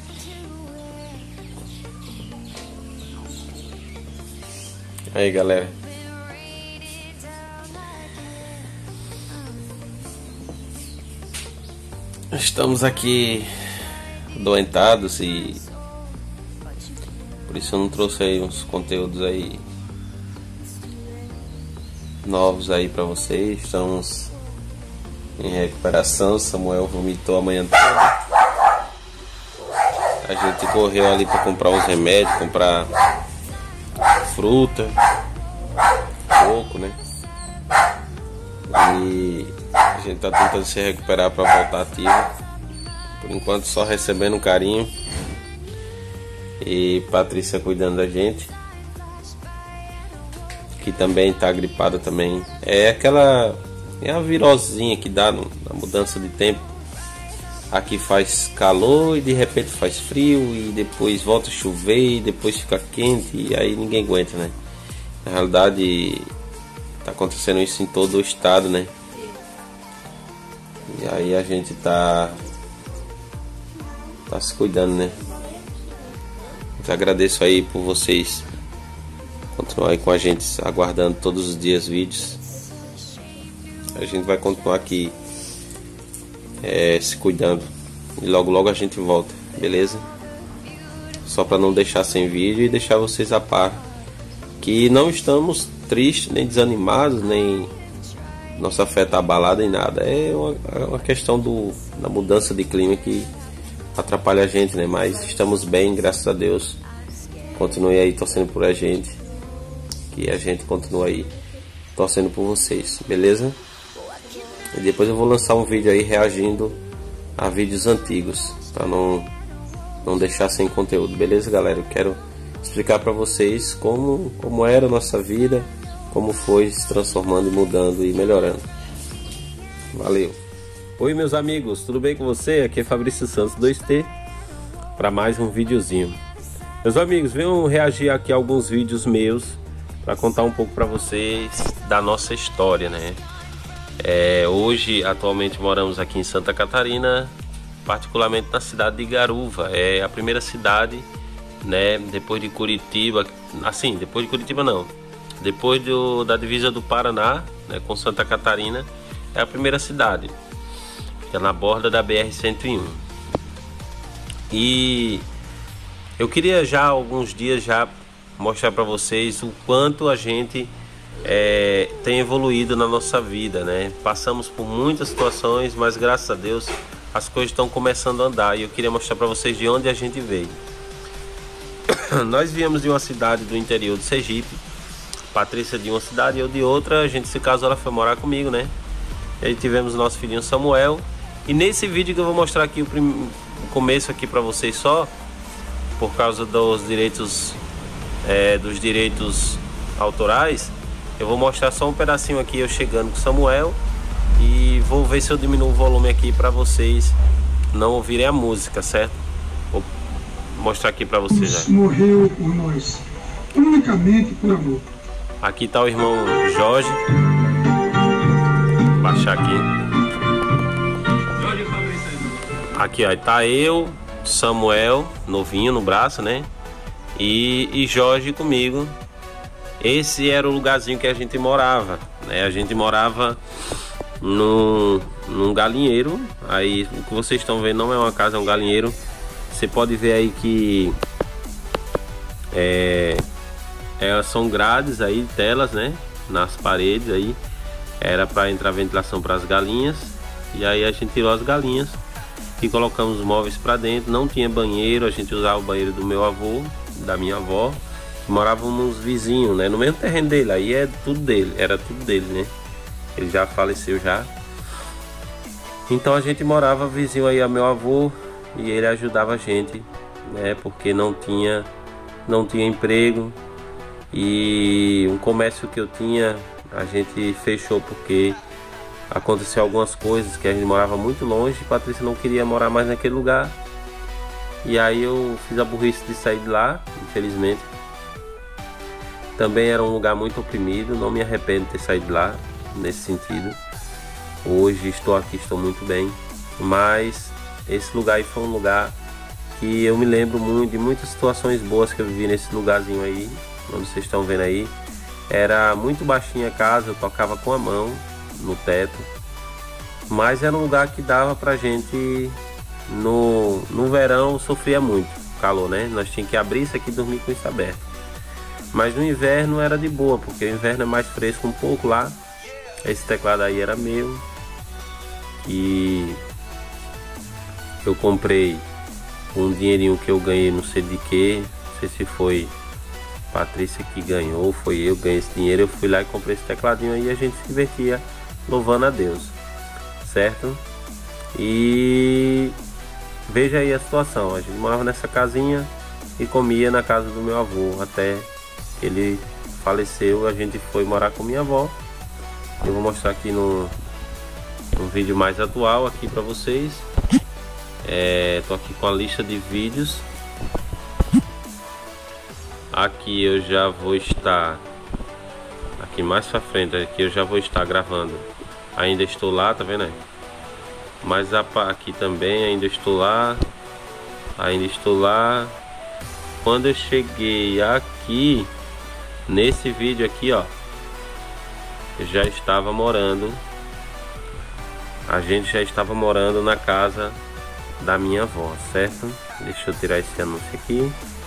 Aí, galera, estamos aqui adoentados e por isso eu não trouxe aí uns conteúdos aí novos aí pra vocês. Estamos em recuperação. Samuel vomitou a manhã toda. A gente correu ali pra comprar uns remédios, comprar fruta, coco, né? E a gente tá tentando se recuperar para voltar ativo. Por enquanto só recebendo um carinho. E Patrícia cuidando da gente, que também tá gripada também. É a virosinha que dá na mudança de tempo. Aqui faz calor e de repente faz frio e depois volta a chover e depois fica quente e aí ninguém aguenta, né? Na realidade tá acontecendo isso em todo o estado, né? E aí a gente tá se cuidando, né? Eu agradeço aí por vocês continuarem com a gente, aguardando todos os dias vídeos. A gente vai continuar aqui se cuidando e logo logo a gente volta, beleza? Só para não deixar sem vídeo e deixar vocês a par que não estamos tristes nem desanimados, nem nossa fé tá abalada em nada. É uma questão da mudança de clima que atrapalha a gente, né? Mas estamos bem, graças a Deus. Continue aí torcendo por a gente, que a gente continua aí torcendo por vocês, beleza? E depois eu vou lançar um vídeo aí reagindo a vídeos antigos, para não deixar sem conteúdo, beleza, galera? Eu quero explicar para vocês como era a nossa vida, como foi se transformando e mudando e melhorando. Valeu! Oi, meus amigos, tudo bem com você? Aqui é Fabrício Santos 2T para mais um videozinho. Meus amigos, venham reagir aqui a alguns vídeos meus para contar um pouco para vocês da nossa história, né? Hoje, atualmente, moramos aqui em Santa Catarina, particularmente na cidade de Garuva. É a primeira cidade, né, depois de Curitiba, assim, depois de Curitiba não, depois da divisa do Paraná, né, com Santa Catarina, é a primeira cidade. Fica na borda da BR-101. E eu queria já há alguns dias já mostrar para vocês o quanto a gente tem evoluído na nossa vida, né? Passamos por muitas situações, mas graças a Deus as coisas estão começando a andar. E eu queria mostrar para vocês de onde a gente veio. Nós viemos de uma cidade do interior de Sergipe. Patrícia de uma cidade e eu de outra. A gente se casou, ela foi morar comigo, né? E aí tivemos o nosso filhinho Samuel. E nesse vídeo que eu vou mostrar aqui o começo aqui para vocês, só por causa dos direitos autorais, eu vou mostrar só um pedacinho aqui eu chegando com Samuel e vou ver se eu diminuo o volume aqui para vocês não ouvirem a música, certo? Vou mostrar aqui para vocês já. Morreu por nós, unicamente por amor. Aqui tá o irmão Jorge. Vou baixar aqui. Aqui, ó, tá eu, Samuel, novinho no braço, né? E Jorge comigo. Esse era o lugarzinho que a gente morava, né? A gente morava num galinheiro. Aí o que vocês estão vendo não é uma casa, é um galinheiro. Você pode ver aí que são grades aí, telas, né? Nas paredes aí. Era para entrar ventilação para as galinhas. E aí a gente tirou as galinhas e colocamos os móveis para dentro. Não tinha banheiro, a gente usava o banheiro do meu avô, da minha avó. Morávamos vizinhos, né? No mesmo terreno dele, aí era tudo dele, né? Ele já faleceu já. Então a gente morava vizinho aí a meu avô e ele ajudava a gente, né? Porque não tinha emprego e um comércio que eu tinha, a gente fechou porque aconteceu algumas coisas que a gente morava muito longe. Patrícia não queria morar mais naquele lugar e aí eu fiz a burrice de sair de lá, infelizmente. Também era um lugar muito oprimido, não me arrependo de ter saído de lá, nesse sentido. Hoje estou aqui, estou muito bem, mas esse lugar aí foi um lugar que eu me lembro muito de muitas situações boas que eu vivi nesse lugarzinho aí, onde vocês estão vendo aí. Era muito baixinha a casa, eu tocava com a mão no teto, mas era um lugar que dava pra gente, no verão sofria muito calor, né? Nós tínhamos que abrir isso aqui e dormir com isso aberto. Mas no inverno era de boa, porque o inverno é mais fresco um pouco lá. Esse teclado aí era meu, e eu comprei um dinheirinho que eu ganhei, não sei de que, não sei se foi Patrícia que ganhou, foi eu ganhei esse dinheiro, eu fui lá e comprei esse tecladinho aí, e a gente se divertia louvando a Deus, certo? E veja aí a situação, a gente morava nessa casinha e comia na casa do meu avô, até que ele faleceu, a gente foi morar com minha avó. Eu vou mostrar aqui no vídeo mais atual aqui para vocês. Tô aqui com a lista de vídeos. Aqui eu já vou estar, aqui mais pra frente, aqui eu já vou estar gravando. Ainda estou lá, tá vendo aí? Mas aqui também ainda estou lá. Ainda estou lá. Quando eu cheguei aqui, nesse vídeo aqui, ó, eu já estava morando. A gente já estava morando na casa da minha avó, certo? Deixa eu tirar esse anúncio aqui.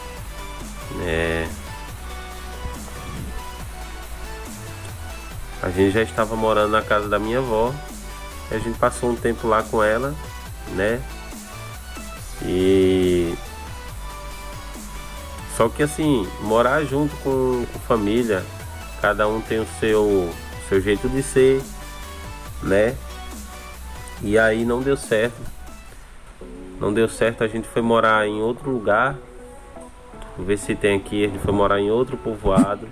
A gente já estava morando na casa da minha avó. A gente passou um tempo lá com ela, né? E só que assim, morar junto com família, cada um tem o seu jeito de ser, né? E aí não deu certo. Não deu certo, a gente foi morar em outro lugar. Vou ver se tem aqui, a gente foi morar em outro povoado.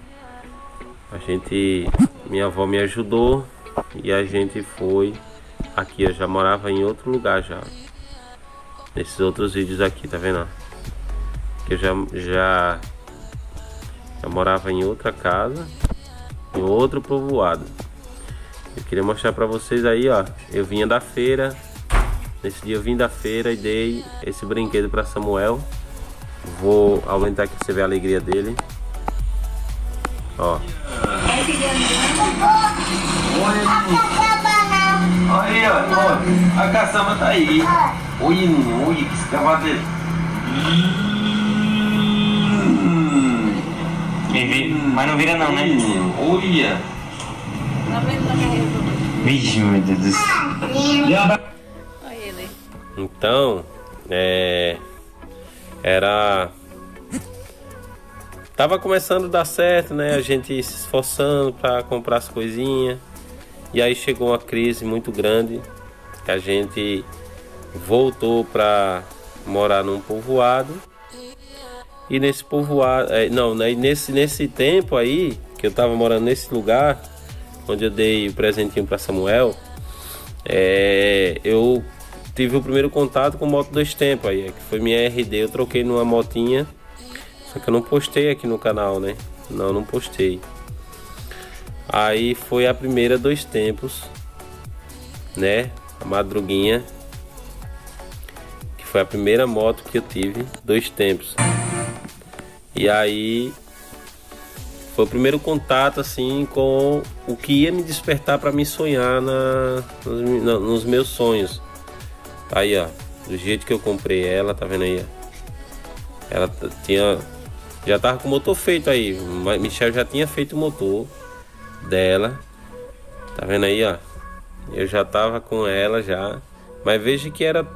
Minha avó me ajudou e a gente foi. Aqui eu já morava em outro lugar já. Nesses outros vídeos aqui, tá vendo? Que eu já morava em outra casa, em outro povoado. Eu queria mostrar pra vocês aí, ó. Eu vinha da feira. Nesse dia eu vim da feira e dei esse brinquedo pra Samuel. Vou aumentar aqui pra você ver a alegria dele. Ó. Olha, a caçamba tá aí. Olha, que escavadeira. Mas não vira não, né? Olha. Vixe, meu Deus do céu. Então, tava começando a dar certo, né? A gente se esforçando para comprar as coisinhas. E aí chegou uma crise muito grande. Que a gente voltou para morar num povoado. E nesse povoado, nesse tempo aí que eu tava morando nesse lugar, onde eu dei o presentinho para Samuel, eu tive o primeiro contato com moto 2 tempos aí, que foi minha RD. Eu troquei numa motinha, só que eu não postei aqui no canal, né? Não postei. Aí foi a primeira 2 tempos, né? A Madruguinha, que foi a primeira moto que eu tive 2 tempos. E aí foi o primeiro contato assim com o que ia me despertar para me sonhar nos meus sonhos. Aí, ó, do jeito que eu comprei ela, tá vendo aí, ó? Ela já tava com o motor feito aí. Michel já tinha feito o motor dela, tá vendo aí, ó? Eu já tava com ela já, mas veja que era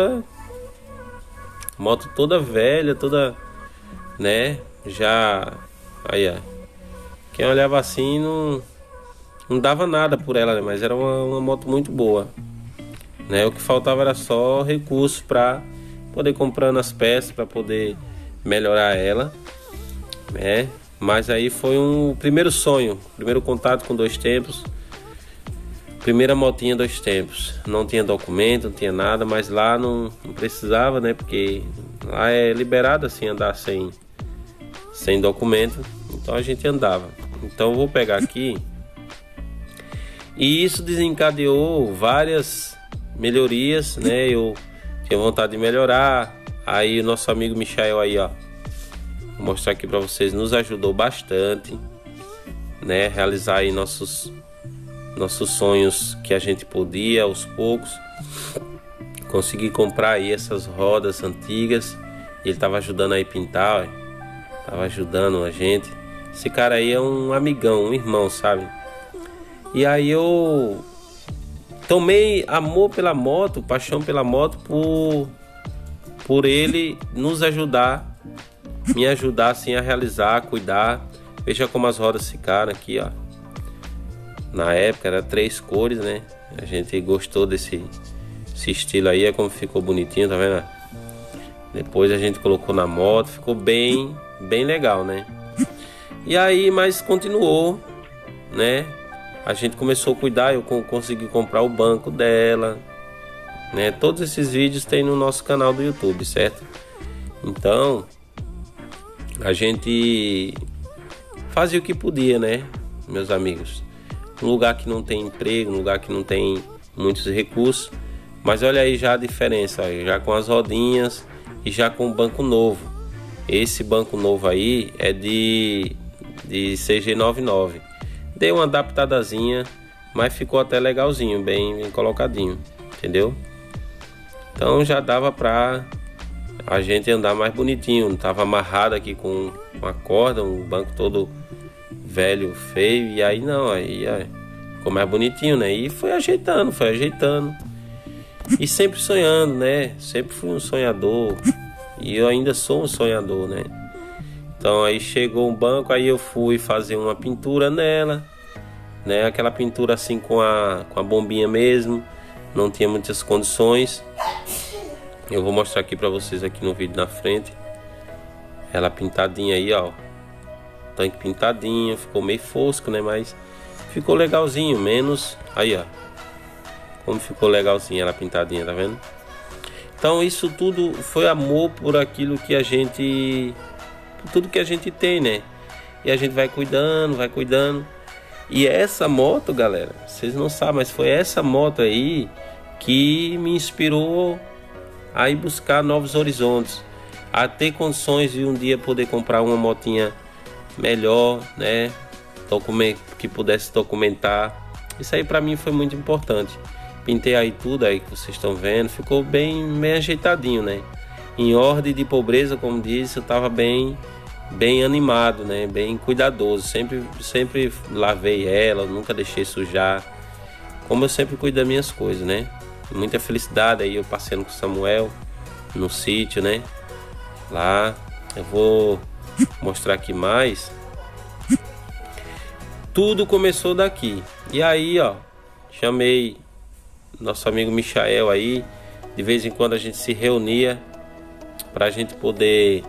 moto toda velha, toda, né? Já aí, ó, quem olhava assim não dava nada por ela, né? Mas era uma moto muito boa, né? O que faltava era só recursos para poder comprando as peças para poder melhorar ela, né? Mas aí foi um primeiro sonho, primeiro contato com 2 tempos, primeira motinha 2 tempos. Não tinha documento, não tinha nada, mas lá não precisava, né? Porque lá é liberado assim andar sem documento, então a gente andava. Então eu vou pegar aqui, e isso desencadeou várias melhorias, né? Eu tinha vontade de melhorar Aí o nosso amigo Michael aí, ó, vou mostrar aqui pra vocês, nos ajudou bastante, né, realizar aí nossos sonhos que a gente podia aos poucos. Consegui comprar aí essas rodas antigas. Ele tava ajudando aí a pintar, ó, tava ajudando a gente. Esse cara aí é um amigão, um irmão, sabe? E aí eu tomei amor pela moto, paixão pela moto por ele nos ajudar, me ajudar assim a realizar, a cuidar. Veja como as rodas ficaram aqui, ó. Na época era 3 cores, né? A gente gostou desse estilo aí, é como ficou bonitinho, tá vendo? Depois a gente colocou na moto, ficou bem legal, né? E aí, mas continuou, né? A gente começou a cuidar, eu consegui comprar o banco dela, né? Todos esses vídeos tem no nosso canal do YouTube, certo? Então, a gente fazia o que podia, né, meus amigos? Um lugar que não tem emprego, um lugar que não tem muitos recursos. Mas olha aí já a diferença, ó, já com as rodinhas e já com o banco novo. Esse banco novo aí é de CG99. Dei uma adaptadazinha, mas ficou até legalzinho, bem colocadinho, entendeu? Então já dava pra a gente andar mais bonitinho. Não tava amarrado aqui com uma corda, um banco todo velho, feio. E aí não, aí ficou mais bonitinho, né? E foi ajeitando. E sempre sonhando, né? Sempre fui um sonhador. E eu ainda sou um sonhador, né? Então aí chegou um banco, aí eu fui fazer uma pintura nela, né? Aquela pintura assim com a bombinha mesmo. Não tinha muitas condições. Eu vou mostrar aqui pra vocês aqui no vídeo na frente. Ela pintadinha aí, ó. Tanque pintadinho, ficou meio fosco, né? Mas ficou legalzinho, menos... Aí, ó. Como ficou legalzinho ela pintadinha, tá vendo? Então isso tudo foi amor por aquilo que a gente... Por tudo que a gente tem, né? E a gente vai cuidando. E essa moto, galera, vocês não sabem, mas foi essa moto aí que me inspirou a ir buscar novos horizontes, a ter condições de um dia poder comprar uma motinha melhor, né? Que pudesse documentar. Isso aí pra mim foi muito importante. Pintei aí tudo aí que vocês estão vendo, ficou bem ajeitadinho, né? Em ordem de pobreza, como disse, eu tava bem animado, né? Bem cuidadoso. Sempre lavei ela, nunca deixei sujar. Como eu sempre cuido das minhas coisas, né? Muita felicidade aí eu passeando com o Samuel no sítio, né? Lá eu vou mostrar aqui mais. Tudo começou daqui. E aí, ó, chamei nosso amigo Michael aí. De vez em quando a gente se reunia pra gente poder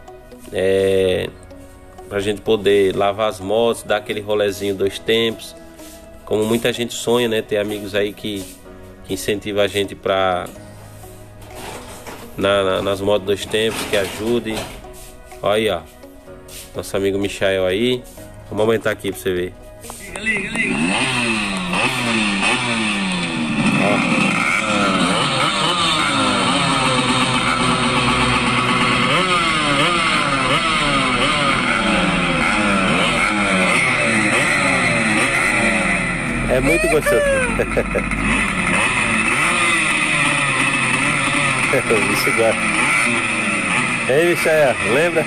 lavar as motos, dar aquele rolezinho 2 tempos. Como muita gente sonha, né? Ter amigos aí que incentiva a gente pra nas motos 2 tempos, que ajude. Olha aí, ó, nosso amigo Michael aí. Vamos aumentar aqui pra você ver. Liga. É muito gostoso. O bicho gosta. Ei, Michael, lembra?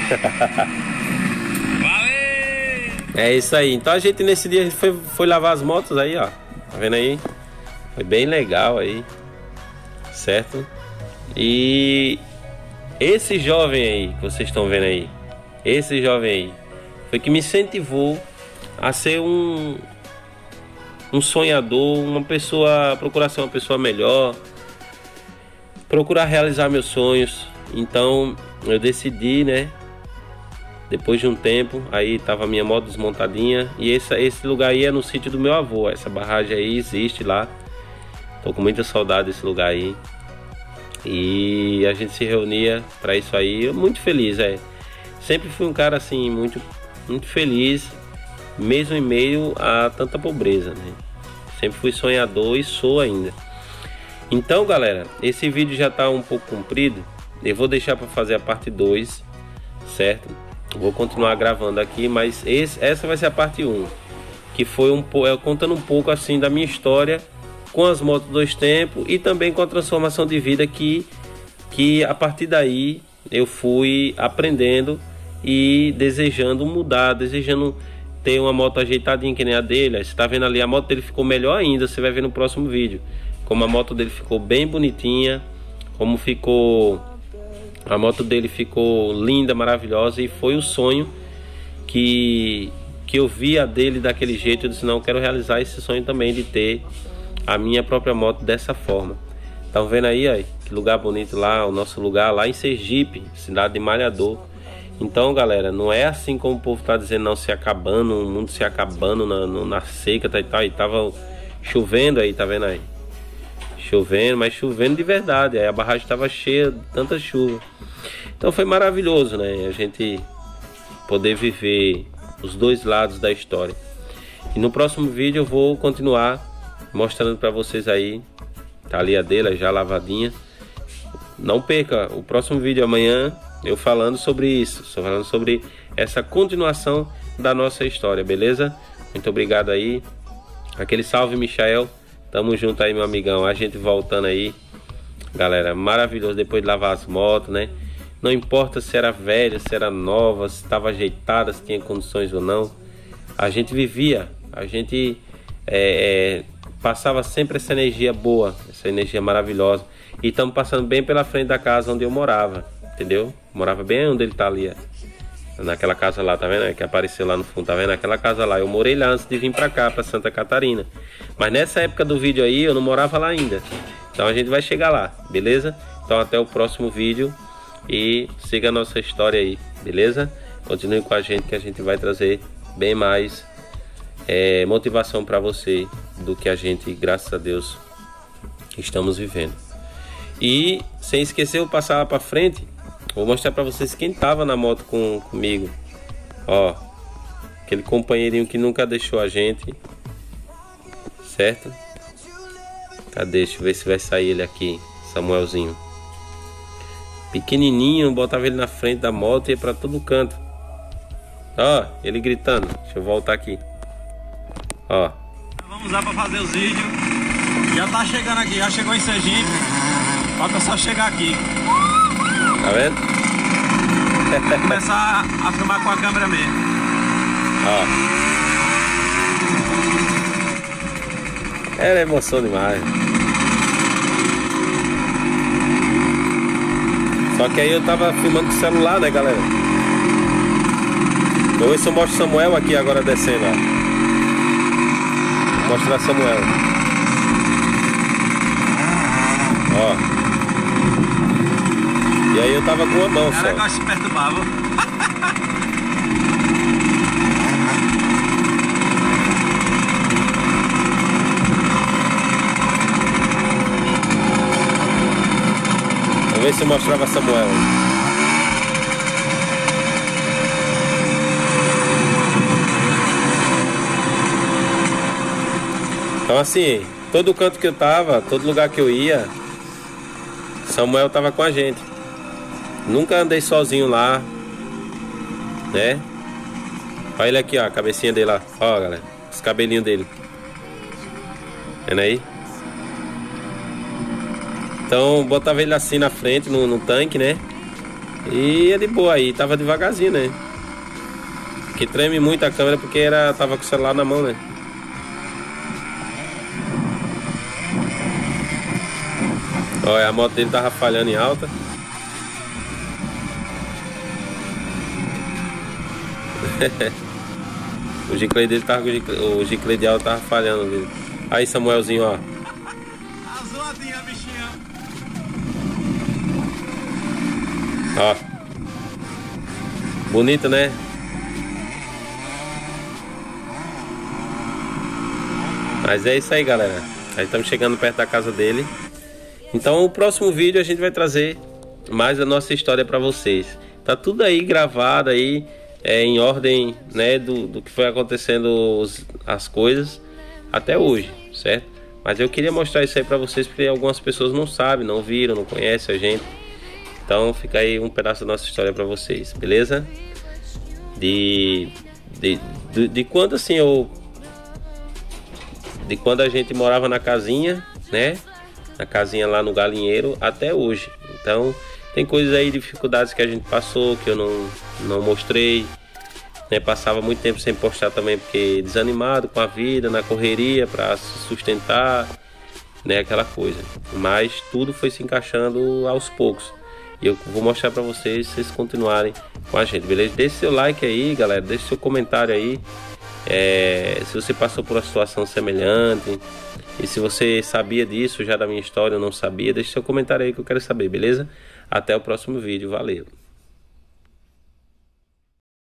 É isso aí. Então a gente nesse dia foi lavar as motos aí, ó. Tá vendo aí? Foi bem legal aí, certo? E esse jovem aí que vocês estão vendo aí, esse jovem aí foi que me incentivou a ser um sonhador, procurar ser uma pessoa melhor, procurar realizar meus sonhos. Então eu decidi, né? Depois de um tempo, aí tava a minha moto desmontadinha. E esse lugar aí é no sítio do meu avô. Essa barragem aí existe lá. Tô com muita saudade desse lugar aí. E a gente se reunia pra isso aí. Eu muito feliz, Sempre fui um cara assim, muito feliz, mesmo em meio a tanta pobreza, né? Sempre fui sonhador e sou ainda. Então, galera, esse vídeo já tá um pouco comprido. eu vou deixar para fazer a parte 2, certo? Vou continuar gravando aqui, mas essa vai ser a parte 1, que foi contando um pouco assim da minha história com as motos 2 tempos e também com a transformação de vida que a partir daí eu fui aprendendo e desejando mudar, desejando ter uma moto ajeitadinha que nem a dele. Você tá vendo ali, a moto dele ficou melhor ainda, você vai ver no próximo vídeo como a moto dele ficou bem bonitinha, como ficou a moto dele ficou linda, maravilhosa, e foi o sonho que eu via dele daquele jeito. Eu disse, não, eu quero realizar esse sonho também de ter a minha própria moto dessa forma. Estão vendo aí, ó, que lugar bonito lá, o nosso lugar lá em Sergipe, cidade de Malhador. Então, galera, não é assim como o povo tá dizendo, não, se acabando, o mundo se acabando na seca, tá, e tal, e tava chovendo aí, tá vendo aí? Chovendo, mas chovendo de verdade, aí a barragem estava cheia de tanta chuva. Então foi maravilhoso, né, a gente poder viver os dois lados da história. E no próximo vídeo eu vou continuar mostrando para vocês aí, tá ali a dele já lavadinha. Não perca o próximo vídeo amanhã, eu falando sobre isso, falando sobre essa continuação da nossa história, beleza? Muito obrigado aí, aquele salve, Michael. Tamo junto aí, meu amigão. A gente voltando aí, galera, maravilhoso. Depois de lavar as motos, né? Não importa se era velha, se era nova, se estava ajeitada, se tinha condições ou não. A gente vivia, a gente passava sempre essa energia boa, essa energia maravilhosa. E estamos passando bem pela frente da casa onde eu morava, entendeu? Morava bem onde ele tá ali, naquela casa lá, tá vendo? Que apareceu lá no fundo, tá vendo? Aquela casa lá, eu morei lá antes de vir pra cá, pra Santa Catarina. Mas nessa época do vídeo aí, eu não morava lá ainda. Então a gente vai chegar lá, beleza? Então até o próximo vídeo e siga a nossa história aí, beleza? Continue com a gente que a gente vai trazer bem mais motivação pra você do que a gente, graças a Deus, estamos vivendo. E sem esquecer, eu vou passar lá pra frente. Vou mostrar pra vocês quem tava na moto comigo. Ó, aquele companheirinho que nunca deixou a gente, certo? Cadê? Deixa eu ver se vai sair ele aqui, Samuelzinho. Pequenininho, botava ele na frente da moto e ia pra todo canto. Ó, ele gritando. Deixa eu voltar aqui. Ó. Vamos lá pra fazer os vídeos. Já tá chegando aqui, já chegou em Sergipe. Falta só chegar aqui. Tá vendo? Vou começar a filmar com a câmera mesmo. Ó. Era emoção demais. Só que aí eu tava filmando com o celular, né, galera? Vou ver se eu mostro o Samuel aqui agora descendo, ó. Vou mostrar Samuel. Ó. E aí eu tava com uma mão só. Cara, eu gosto de perturbar, viu? Vamos ver se eu mostrava Samuel. Então assim, todo canto que eu tava, todo lugar que eu ia, Samuel tava com a gente. Nunca andei sozinho lá, né? Olha ele aqui, ó, a cabecinha dele lá. Ó, galera, os cabelinhos dele. Vendo aí? Então, botava ele assim na frente, no tanque, né? E é de boa aí, tava devagarzinho, né? Que treme muito a câmera porque tava com o celular na mão, né? Olha, a moto dele tava falhando em alta. O giclete dele tava, o giclete de alta tava falhando dele. Aí, Samuelzinho, ó. A zoadinha, bichinha. Ó. Bonito, né? Mas é isso aí, galera. Aí estamos chegando perto da casa dele. Então o próximo vídeo a gente vai trazer mais a nossa história para vocês. Tá tudo aí gravado aí, em ordem, né, do que foi acontecendo as coisas até hoje, certo? Mas eu queria mostrar isso aí para vocês porque algumas pessoas não sabem, não viram, não conhecem a gente. Então fica aí um pedaço da nossa história para vocês, beleza? De quando assim de quando a gente morava na casinha, né? Na casinha lá no galinheiro até hoje. Então tem coisas aí, dificuldades que a gente passou que eu não mostrei, né? Passava muito tempo sem postar também porque desanimado com a vida, na correria para se sustentar, né? Aquela coisa. Mas tudo foi se encaixando aos poucos. E eu vou mostrar para vocês, vocês continuarem com a gente, beleza? Deixe seu like aí, galera, deixe seu comentário aí, se você passou por uma situação semelhante, e se você sabia disso já da minha história ou não sabia, deixe seu comentário aí que eu quero saber, beleza? Até o próximo vídeo, valeu!